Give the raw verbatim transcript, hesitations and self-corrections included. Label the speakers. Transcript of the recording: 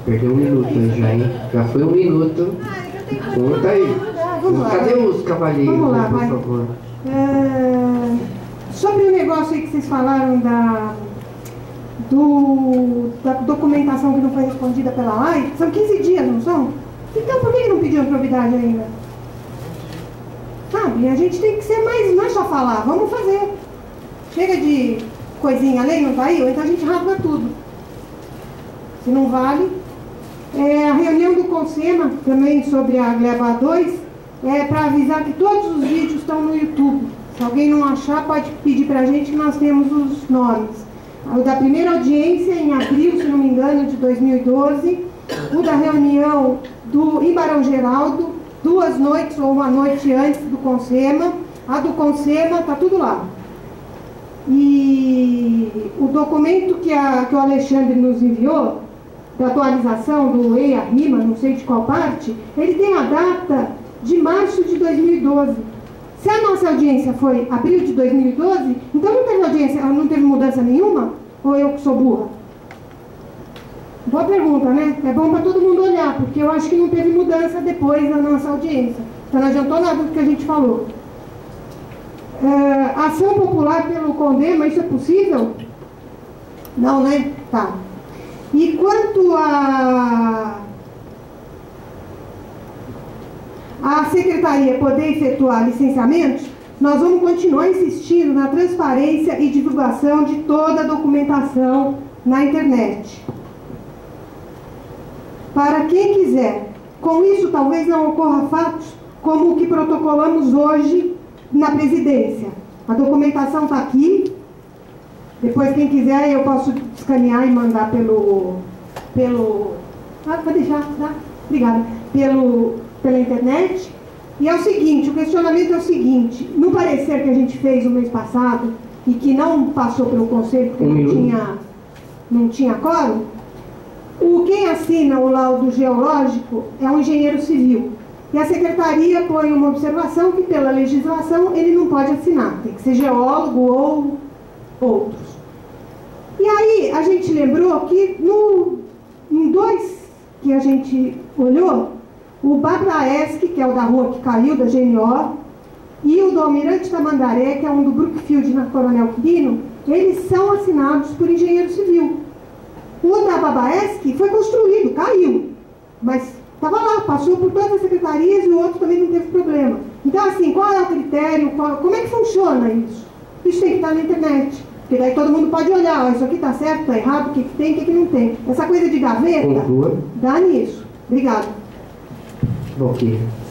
Speaker 1: Perdeu um minuto aí já, hein? Já foi um minuto. Conta aí.
Speaker 2: Vamos lá.
Speaker 1: Cadê os cavalheiros,
Speaker 2: Vamos lá,
Speaker 1: por
Speaker 2: vai.
Speaker 1: favor?
Speaker 2: É, sobre o negócio aí que vocês falaram da, do, da documentação que não foi respondida pela A I, são quinze dias, não são? Então por que não pediu probidade ainda? Sabe, a gente tem que ser mais, não é só falar, vamos fazer. Chega de coisinha, a lei não vai, ou então a gente rasga tudo. Se não vale. É, a reunião do CONSEMA, também sobre a Gleba dois, é para avisar que todos os vídeos estão no YouTube. Se alguém não achar, pode pedir para a gente que nós temos os nomes. O da primeira audiência, em abril, se não me engano, de dois mil e doze. O da reunião do, em Barão Geraldo, duas noites ou uma noite antes do CONSEMA. A do CONSEMA, está tudo lá. E o documento que, a, que o Alexandre nos enviou, da atualização do E I A-RIMA, não sei de qual parte, ele tem a data de março de dois mil e doze. Se a nossa audiência foi abril de dois mil e doze, então não teve audiência, não teve mudança nenhuma? Ou eu que sou burra? Boa pergunta, né? É bom para todo mundo olhar, porque eu acho que não teve mudança depois da nossa audiência. Então não adiantou nada do que a gente falou. É, ação popular pelo CONDEMA, isso é possível? Não, né? Tá. E quanto a, a secretaria poder efetuar licenciamentos, nós vamos continuar insistindo na transparência e divulgação de toda a documentação na internet. Para quem quiser. Com isso, talvez não ocorra fatos como o que protocolamos hoje na presidência. A documentação está aqui. Depois, quem quiser, eu posso escanear e mandar pelo... pelo ah, pode deixar, tá? Obrigada. Pelo, pela internet. E é o seguinte, o questionamento é o seguinte, no parecer que a gente fez no mês passado, e que não passou pelo conselho, porque não tinha, não tinha quórum, o, quem assina o laudo geológico é um engenheiro civil. E a secretaria põe uma observação que, pela legislação, ele não pode assinar. Tem que ser geólogo ou outros. E aí, a gente lembrou que no, em dois que a gente olhou, o Babraesc, que é o da rua que caiu, da G N O, e o do Almirante Tamandaré, que é um do Brookfield na Coronel Quirino, eles são assinados por engenheiro civil. O da Babraesc foi construído, caiu, mas estava lá, passou por todas as secretarias e o outro também não teve problema. Então, assim, qual é o critério, qual, como é que funciona isso? Isso tem que estar na internet. Porque daí todo mundo pode olhar, ó, isso aqui está certo, está errado, o que, que tem, o que, que não tem. Essa coisa de gaveta,
Speaker 1: Conclua.
Speaker 2: dá nisso. Obrigada.
Speaker 1: Ok.